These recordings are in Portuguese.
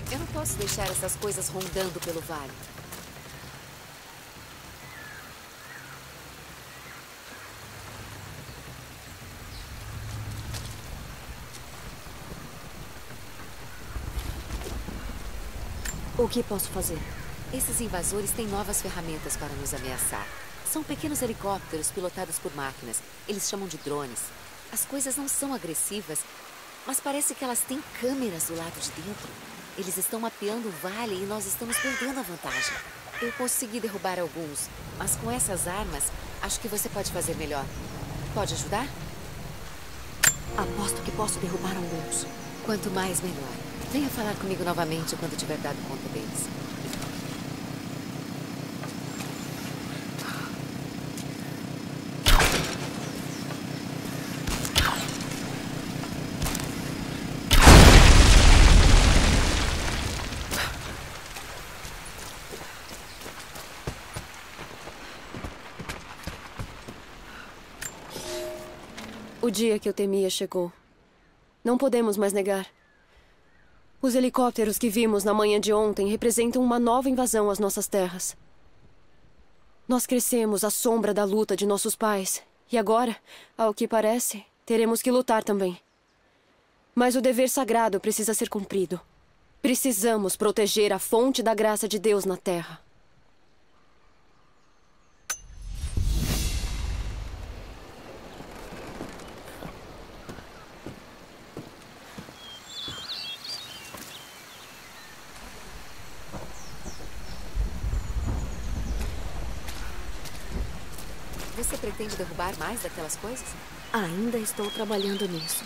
Eu não posso deixar essas coisas rondando pelo vale. O que posso fazer? Esses invasores têm novas ferramentas para nos ameaçar. São pequenos helicópteros pilotados por máquinas. Eles chamam de drones. As coisas não são agressivas, mas parece que elas têm câmeras do lado de dentro. Eles estão mapeando o vale e nós estamos perdendo a vantagem. Eu consegui derrubar alguns, mas com essas armas, acho que você pode fazer melhor. Pode ajudar? Aposto que posso derrubar alguns. Quanto mais, melhor. Venha falar comigo novamente quando tiver dado conta deles. O dia que eu temia chegou. Não podemos mais negar. Os helicópteros que vimos na manhã de ontem representam uma nova invasão às nossas terras. Nós crescemos à sombra da luta de nossos pais. E agora, ao que parece, teremos que lutar também. Mas o dever sagrado precisa ser cumprido. Precisamos proteger a fonte da graça de Deus na terra. Você pretende derrubar mais daquelas coisas? Ainda estou trabalhando nisso.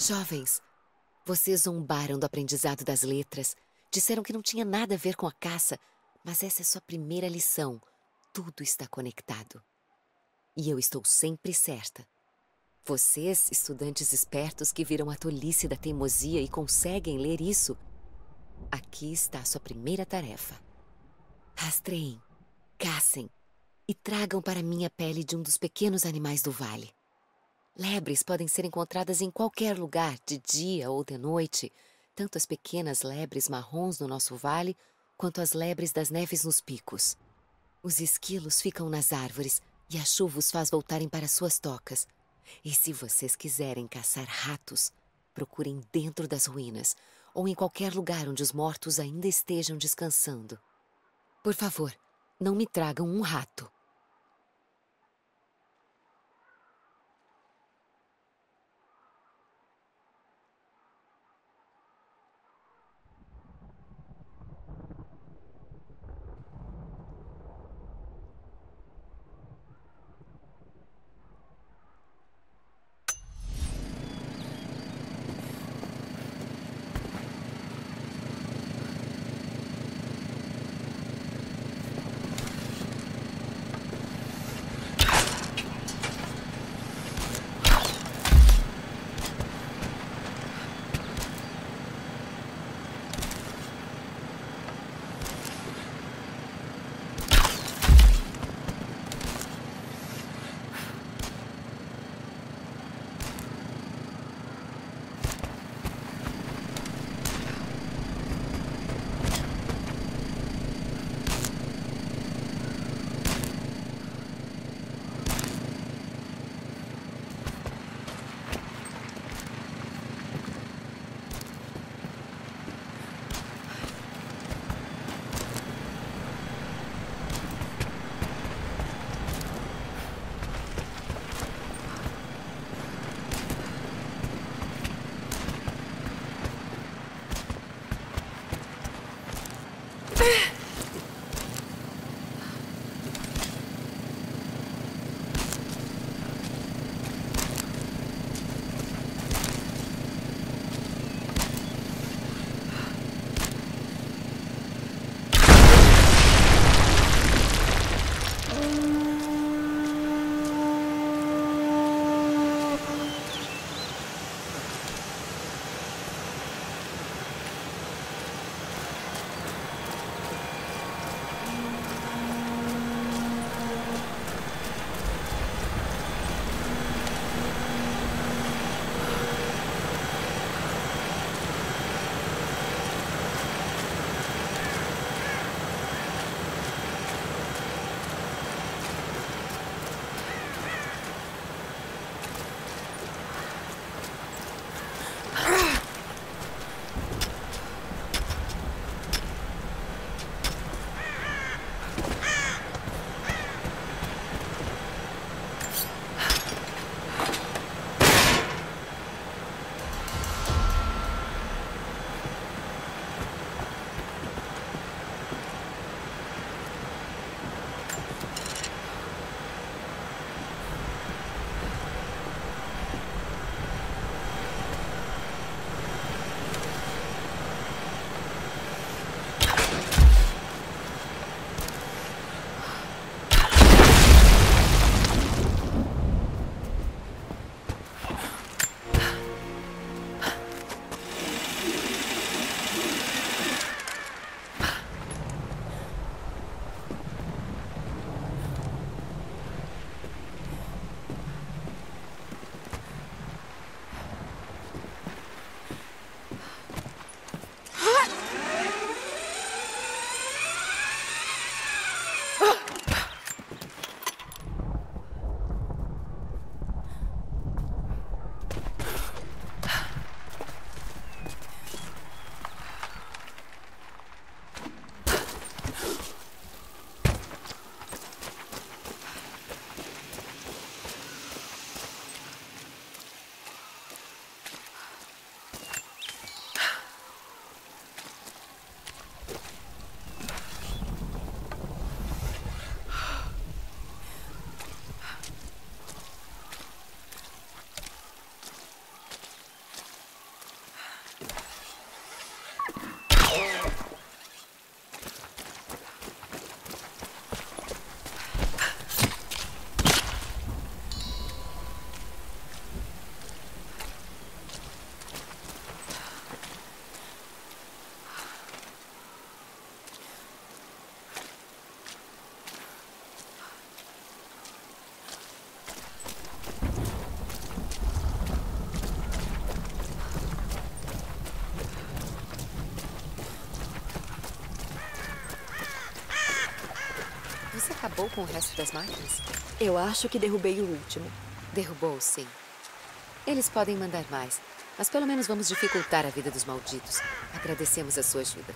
Jovens, vocês zombaram do aprendizado das letras, disseram que não tinha nada a ver com a caça, mas essa é sua primeira lição. Tudo está conectado. E eu estou sempre certa. Vocês, estudantes espertos que viram a tolice da teimosia e conseguem ler isso, aqui está a sua primeira tarefa. Rastreiem, caçem e tragam para mim a pele de um dos pequenos animais do vale. Lebres podem ser encontradas em qualquer lugar, de dia ou de noite, tanto as pequenas lebres marrons no nosso vale, quanto as lebres das neves nos picos. Os esquilos ficam nas árvores e a chuva os faz voltarem para suas tocas. E se vocês quiserem caçar ratos, procurem dentro das ruínas ou em qualquer lugar onde os mortos ainda estejam descansando. Por favor, não me tragam um rato. Você acabou com o resto das máquinas? Eu acho que derrubei o último. Derrubou, sim. Eles podem mandar mais, mas pelo menos vamos dificultar a vida dos malditos. Agradecemos a sua ajuda.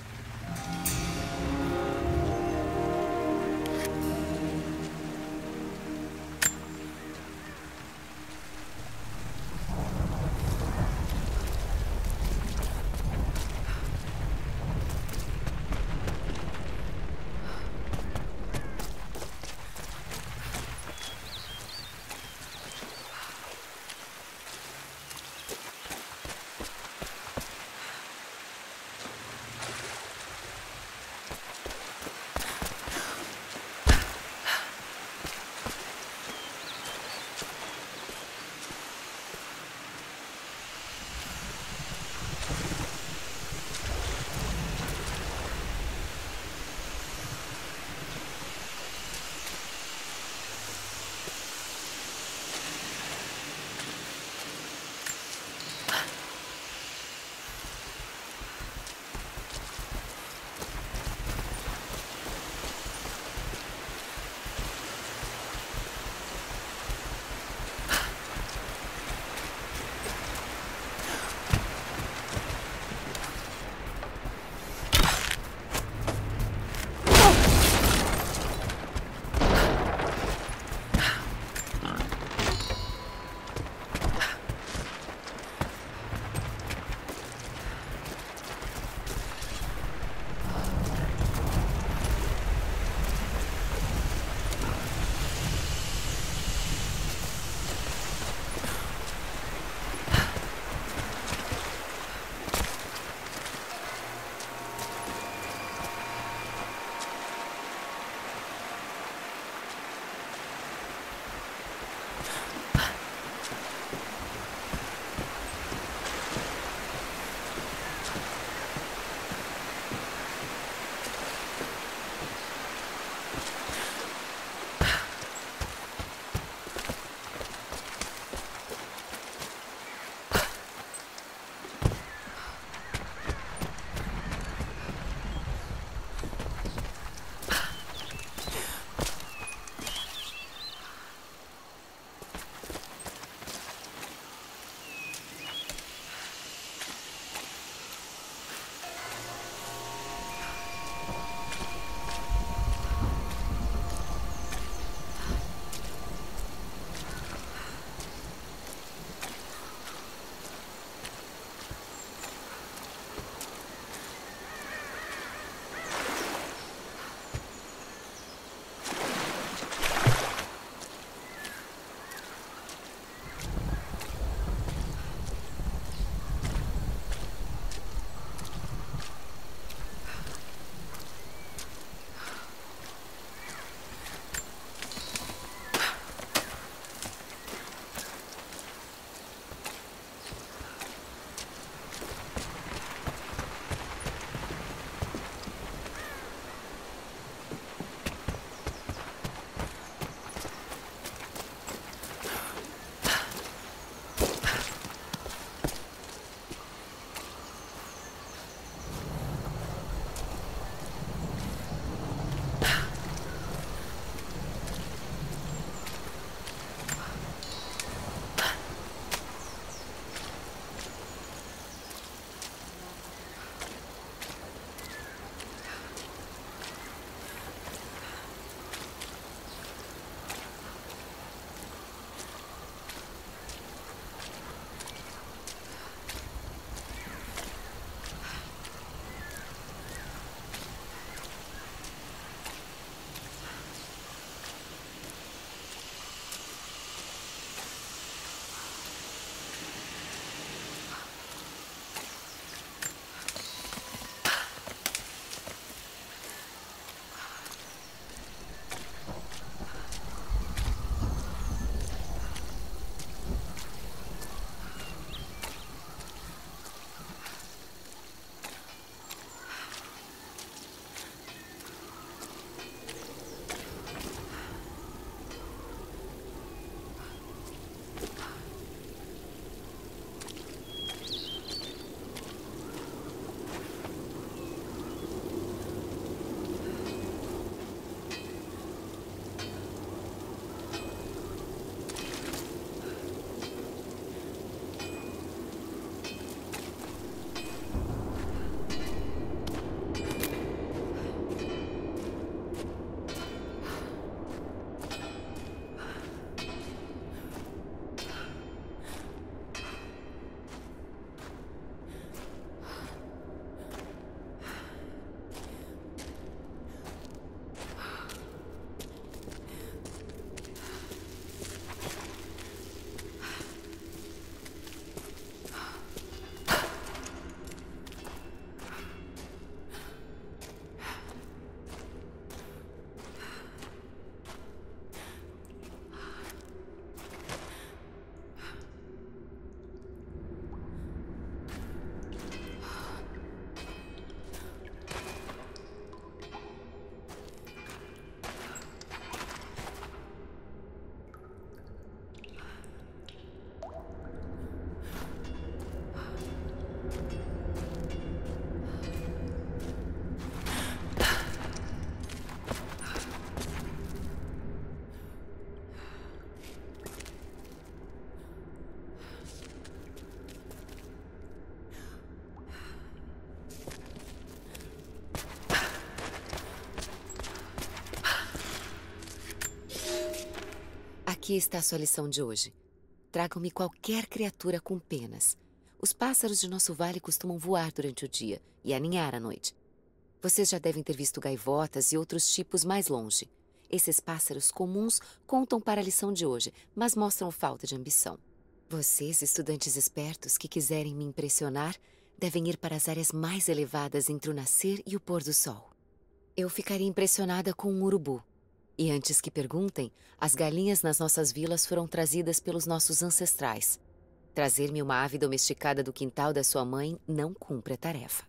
Aqui está sua lição de hoje. Tragam-me qualquer criatura com penas. Os pássaros de nosso vale costumam voar durante o dia e aninhar à noite. Vocês já devem ter visto gaivotas e outros tipos mais longe. Esses pássaros comuns contam para a lição de hoje, mas mostram falta de ambição. Vocês, estudantes espertos que quiserem me impressionar, devem ir para as áreas mais elevadas entre o nascer e o pôr do sol. Eu ficaria impressionada com um urubu. E antes que perguntem, as galinhas nas nossas vilas foram trazidas pelos nossos ancestrais. Trazer-me uma ave domesticada do quintal da sua mãe não cumpre a tarefa.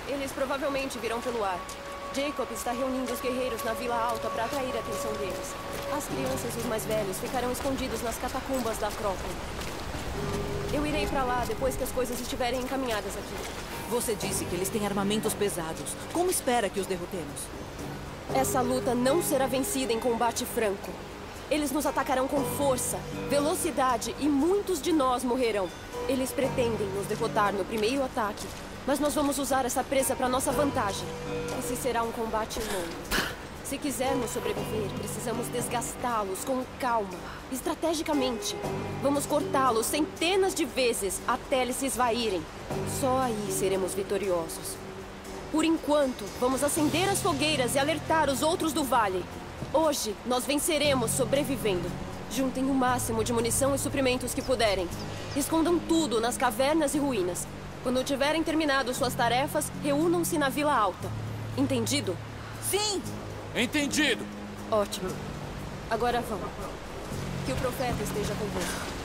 Eles provavelmente virão pelo ar. Jacob está reunindo os guerreiros na Vila Alta para atrair a atenção deles. As crianças e os mais velhos ficarão escondidos nas catacumbas da Acrópole. Eu irei para lá depois que as coisas estiverem encaminhadas aqui. Você disse que eles têm armamentos pesados. Como espera que os derrotemos? Essa luta não será vencida em combate franco. Eles nos atacarão com força, velocidade e muitos de nós morrerão. Eles pretendem nos derrotar no primeiro ataque, mas nós vamos usar essa presa para nossa vantagem. Esse será um combate longo. Se quisermos sobreviver, precisamos desgastá-los com calma, estrategicamente. Vamos cortá-los centenas de vezes até eles se esvaírem. Só aí seremos vitoriosos. Por enquanto, vamos acender as fogueiras e alertar os outros do vale. Hoje, nós venceremos sobrevivendo. Juntem o máximo de munição e suprimentos que puderem. Escondam tudo nas cavernas e ruínas. Quando tiverem terminado suas tarefas, reúnam-se na Vila Alta. Entendido? Sim! Entendido! Ótimo. Agora vamos. Que o profeta esteja convosco.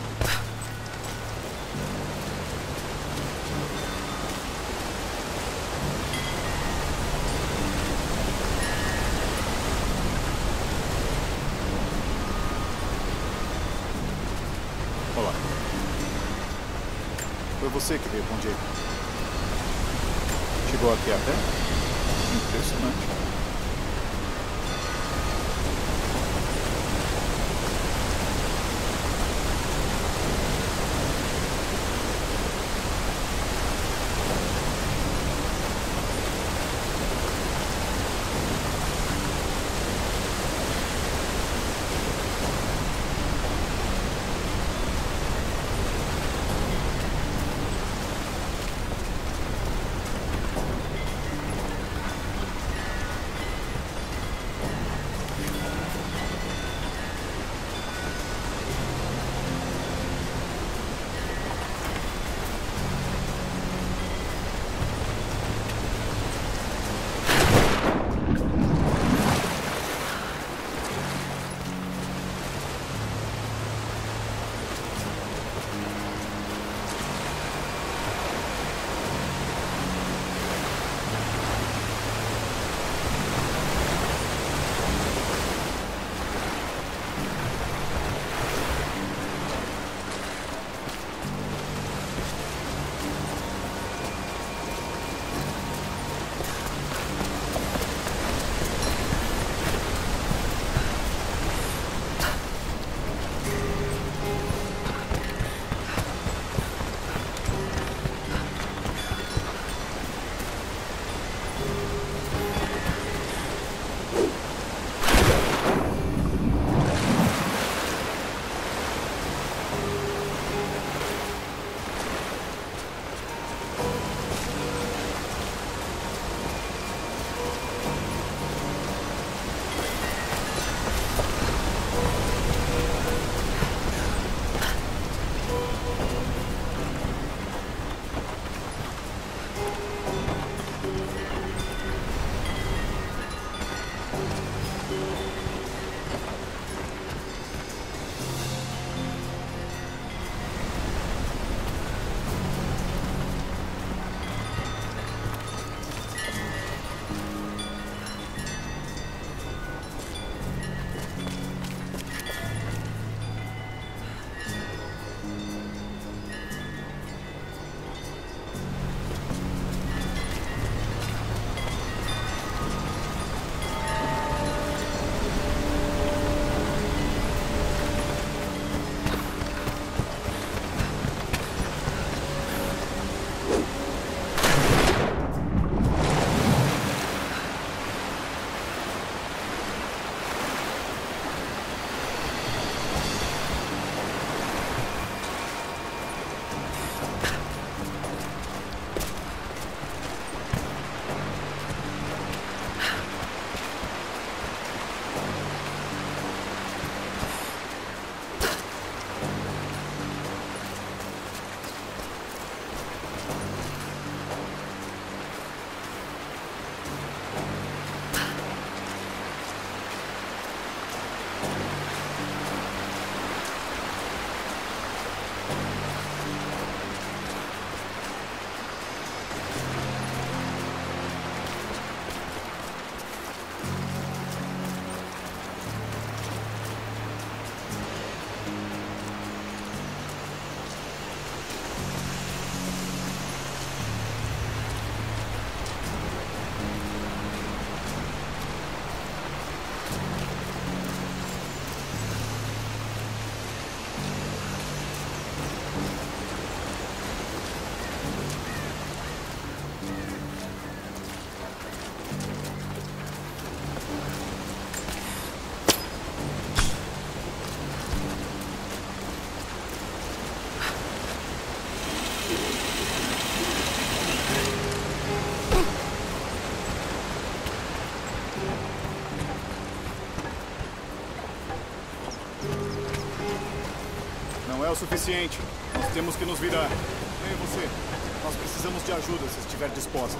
Olá. Foi você que veio com o Jacob. Chegou aqui a pé? Impressionante. o suficiente. Nós temos que nos virar. Ei, você. Nós precisamos de ajuda se estiver disposta.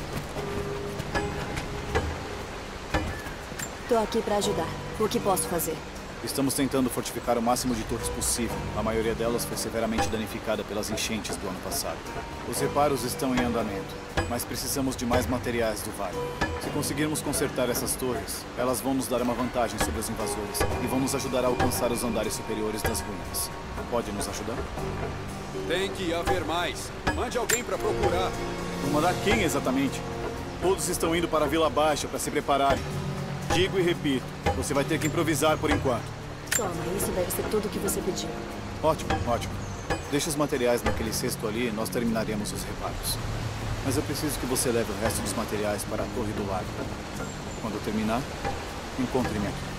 Tô aqui pra ajudar. O que posso fazer? Estamos tentando fortificar o máximo de torres possível. A maioria delas foi severamente danificada pelas enchentes do ano passado. Os reparos estão em andamento, mas precisamos de mais materiais do vale. Se conseguirmos consertar essas torres, elas vão nos dar uma vantagem sobre os invasores e vão nos ajudar a alcançar os andares superiores das ruínas. Pode nos ajudar? Tem que haver mais. Mande alguém para procurar. Vou mandar quem exatamente? Todos estão indo para a Vila Baixa para se prepararem. Digo e repito, você vai ter que improvisar por enquanto. Toma, isso deve ser tudo o que você pediu. Ótimo, ótimo. Deixa os materiais naquele cesto ali e nós terminaremos os reparos. Mas eu preciso que você leve o resto dos materiais para a Torre do Lago. Quando eu terminar, encontre-me aqui.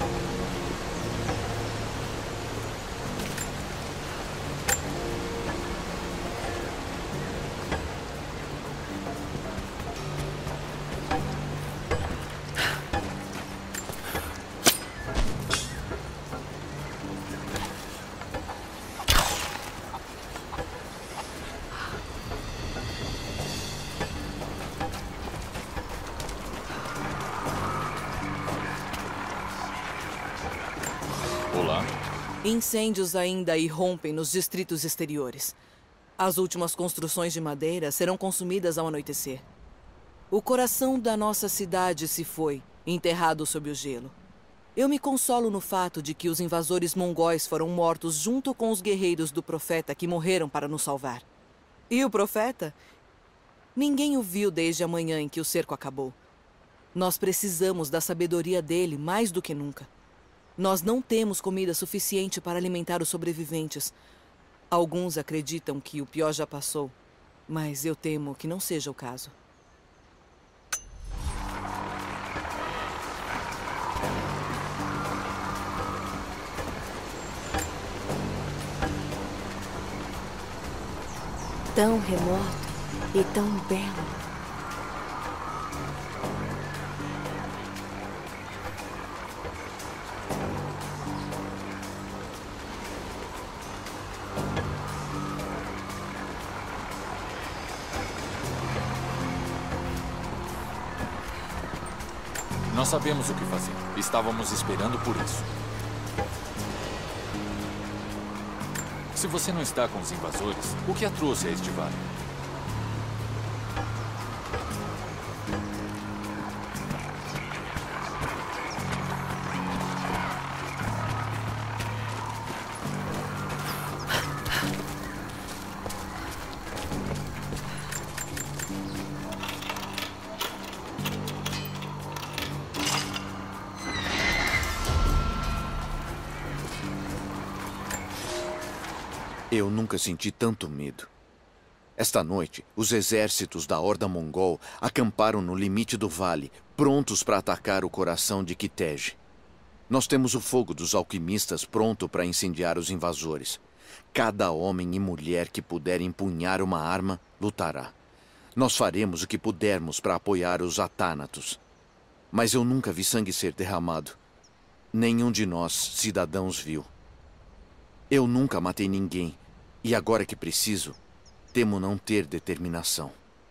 Incêndios ainda irrompem nos distritos exteriores. As últimas construções de madeira serão consumidas ao anoitecer. O coração da nossa cidade se foi, enterrado sob o gelo. Eu me consolo no fato de que os invasores mongóis foram mortos junto com os guerreiros do profeta que morreram para nos salvar. E o profeta? Ninguém o viu desde a manhã em que o cerco acabou. Nós precisamos da sabedoria dele mais do que nunca. Nós não temos comida suficiente para alimentar os sobreviventes. Alguns acreditam que o pior já passou, mas eu temo que não seja o caso. Tão remoto e tão belo. Nós sabemos o que fazer. Estávamos esperando por isso. Se você não está com os invasores, o que a trouxe a este vale? Eu nunca senti tanto medo. Esta noite, os exércitos da Horda Mongol acamparam no limite do vale, prontos para atacar o coração de Kitej. Nós temos o fogo dos alquimistas pronto para incendiar os invasores. Cada homem e mulher que puder empunhar uma arma, lutará. Nós faremos o que pudermos para apoiar os Atánatos. Mas eu nunca vi sangue ser derramado. Nenhum de nós, cidadãos, viu. Eu nunca matei ninguém. E agora que preciso, temo não ter determinação.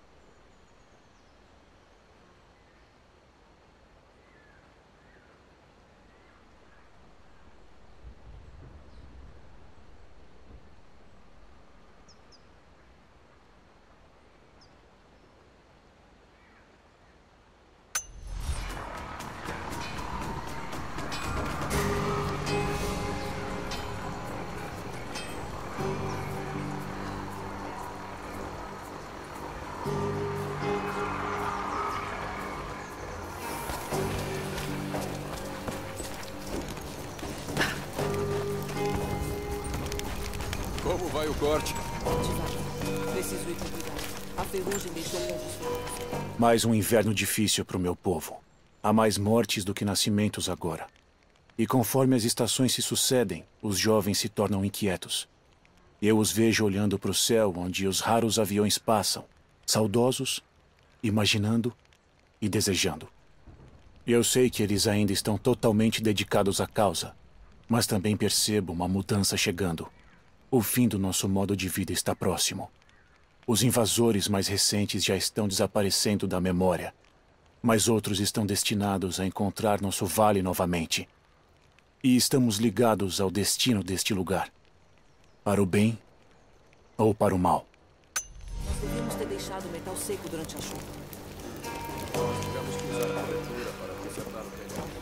Como vai o corte? Devagar. Preciso ir com cuidado. A ferrugem deixou pontos fracos. Mais um inverno difícil para o meu povo. Há mais mortes do que nascimentos agora. E conforme as estações se sucedem, os jovens se tornam inquietos. Eu os vejo olhando para o céu onde os raros aviões passam, saudosos, imaginando e desejando. Eu sei que eles ainda estão totalmente dedicados à causa, mas também percebo uma mudança chegando. O fim do nosso modo de vida está próximo. Os invasores mais recentes já estão desaparecendo da memória, mas outros estão destinados a encontrar nosso vale novamente. E estamos ligados ao destino deste lugar. Para o bem ou para o mal. Nós devíamos ter deixado o metal seco durante a chuva. Nós tivemos que usar a cobertura para consertar o telhado.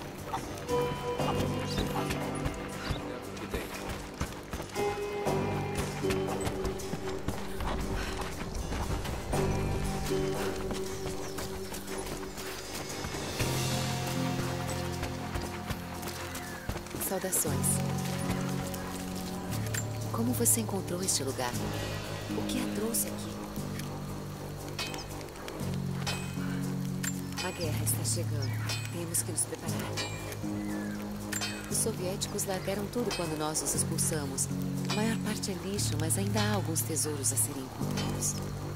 Aqui dentro. Saudações. Como você encontrou este lugar? O que a trouxe aqui? A guerra está chegando. Temos que nos preparar. Os soviéticos largaram tudo quando nós os expulsamos. A maior parte é lixo, mas ainda há alguns tesouros a serem encontrados.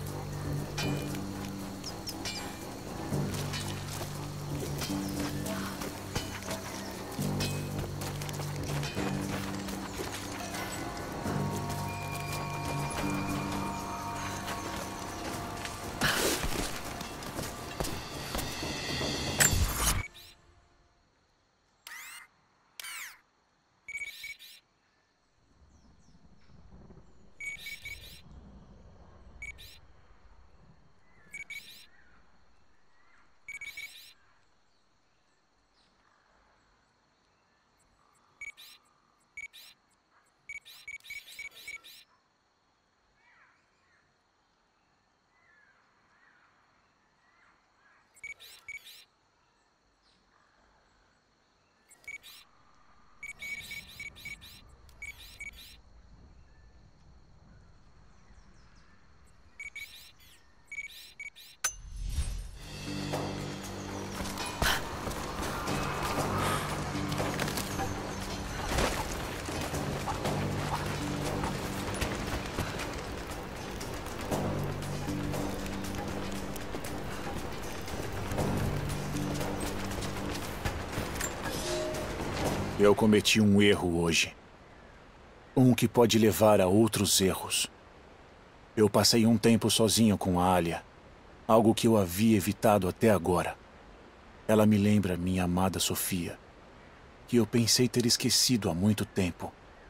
Eu cometi um erro hoje. Um que pode levar a outros erros. Eu passei um tempo sozinho com a Alia. Algo que eu havia evitado até agora. Ela me lembra minha amada Sofia, que eu pensei ter esquecido há muito tempo.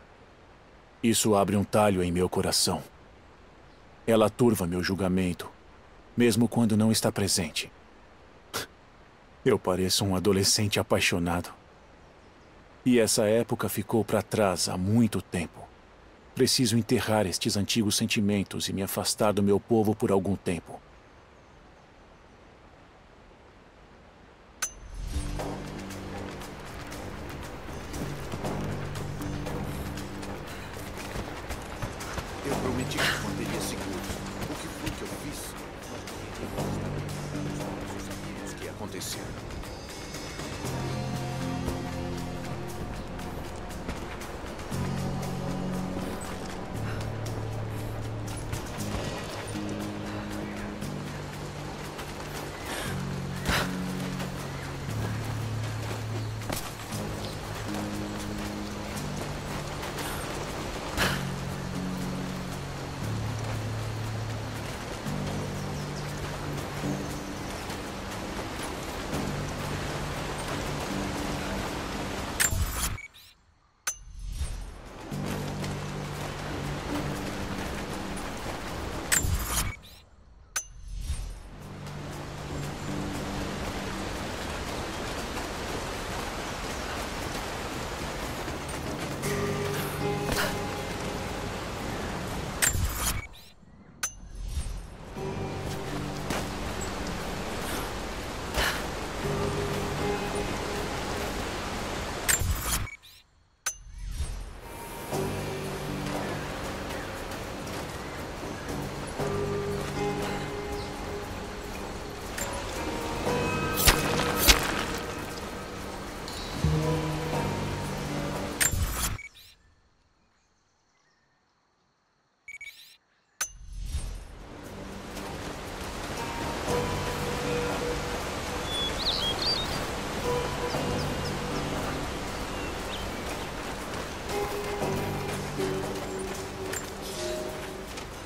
Isso abre um talho em meu coração. Ela turva meu julgamento, mesmo quando não está presente. Eu pareço um adolescente apaixonado. E essa época ficou para trás há muito tempo. Preciso enterrar estes antigos sentimentos e me afastar do meu povo por algum tempo. Eu prometi que os manteria seguros. O que foi que eu fiz? Nós sabíamos o que ia acontecer.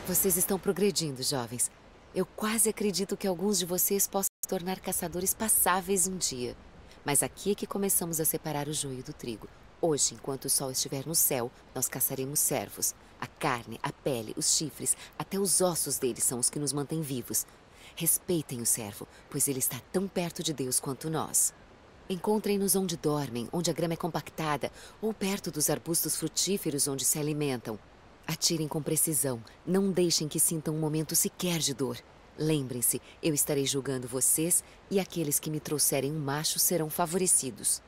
Vocês estão progredindo, jovens. Eu quase acredito que alguns de vocês possam se tornar caçadores passáveis um dia. Mas aqui é que começamos a separar o joio do trigo. Hoje, enquanto o sol estiver no céu, nós caçaremos servos. A carne, a pele, os chifres, até os ossos deles são os que nos mantêm vivos. Respeitem o servo, pois ele está tão perto de Deus quanto nós. Encontrem-nos onde dormem, onde a grama é compactada, ou perto dos arbustos frutíferos onde se alimentam. Atirem com precisão. Não deixem que sintam um momento sequer de dor. Lembrem-se, eu estarei julgando vocês e aqueles que me trouxerem um macho serão favorecidos.